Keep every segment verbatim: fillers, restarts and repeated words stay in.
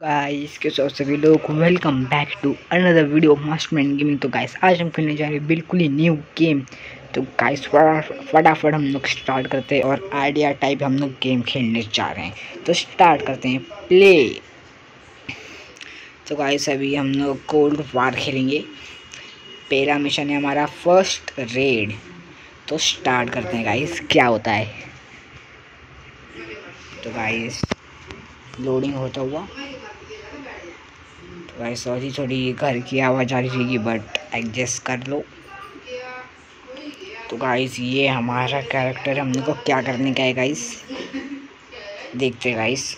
Guys के सो सभी लोगों को welcome back to another video Mastermind Gaming. तो गाइस आज हम खेलने जा रहे हैं बिल्कुल ही न्यू गेम। तो गाइस फटाफट हम लोग स्टार्ट करते हैं और आइडिया टाइप हम लोग गेम खेलने जा रहे हैं। तो स्टार्ट करते हैं प्ले। तो गाइस अभी हम लोग कोल्ड वार खेलेंगे। पहला मिशन है हमारा फर्स्ट रेड। तो स्टार्ट करते हैं गाइस, क्या होता है। तो गाइस लोडिंग होता हुआ, तो सॉरी थोड़ी घर की आवाज़ आ रही थी बट एडजस्ट कर लो। तो गाइस ये हमारा कैरेक्टर, हम लोग को क्या करने का है गाइस, देखते हैं गाइस।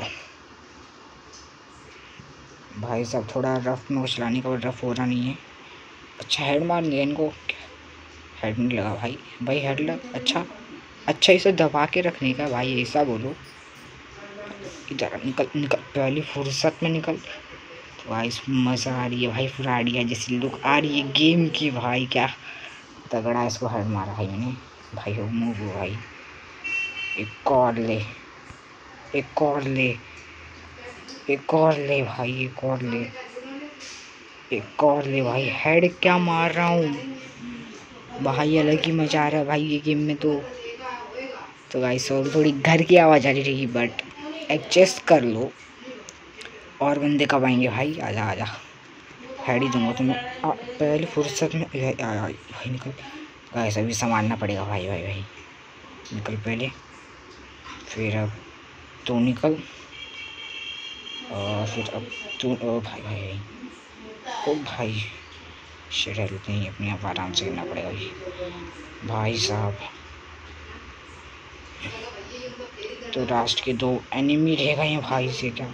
भाई साहब थोड़ा रफ में चलाने का, रफ हो रहा नहीं है। अच्छा हेड मार दिया इनको, हेड नहीं लगा भाई। भाई हेड लग, अच्छा अच्छा इसे दबा के रखने का भाई, ऐसा बोलो। इधर निकल निकल, पहली फुर्सत में निकल। तो भाई मज़ा आ रही है भाई, पूरा आइडिया जैसी लुक आ रही है गेम की भाई। क्या तगड़ा इसको हेड मारा भाई मैंने भाई। हो मूव हो भाई, एक और ले, एक और ले, एक और ले भाई, एक और ले, एक और ले भाई। हेड क्या मार रहा हूँ भाई, अलग ही मजा आ रहा है भाई ये गेम में। तो तो गाइस और थोड़ी घर की आवाज़ आ रही थी बट एडजस्ट कर लो। और बंदे कब आएंगे भाई, आजा आजा, हेड ही दूंगा तुम्हें पहली फुर्सत में। भाई निकल गाइस, अभी संभालना पड़ेगा भाई भाई भाई। निकल पहले, फिर अब तू निकल, और फिर अब तू। ओ भाई भाई भाई, ओ भाई शेर लेते हैं अपने आप, आराम से करना पड़ेगा भाई भाई साहब। तो लास्ट के दो एनिमी रह गए हैं भाई से क्या।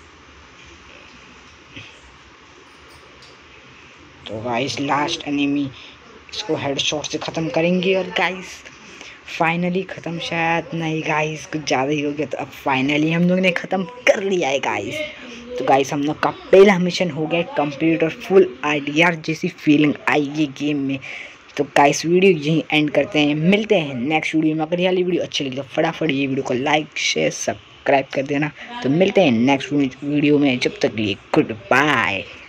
तो गाइस लास्ट एनिमी, इसको हेडशॉट से ख़त्म करेंगे। और गाइस फाइनली ख़त्म, शायद नहीं गाइस कुछ ज़्यादा ही हो गया। तो अब फाइनली हम लोग ने ख़त्म कर लिया है गाइस। तो गाइस हम लोग का पहला मिशन हो गया कंप्लीट और फुल आइडिया जैसी फीलिंग आई ये गेम में। तो गाइस वीडियो यहीं एंड करते हैं, मिलते हैं नेक्स्ट वीडियो में। अगर ये वाली वीडियो अच्छी लगी तो फटाफट ये वीडियो को लाइक शेयर सब्सक्राइब कर देना। तो मिलते हैं नेक्स्ट वीडियो में, जब तक लिए गुड बाय।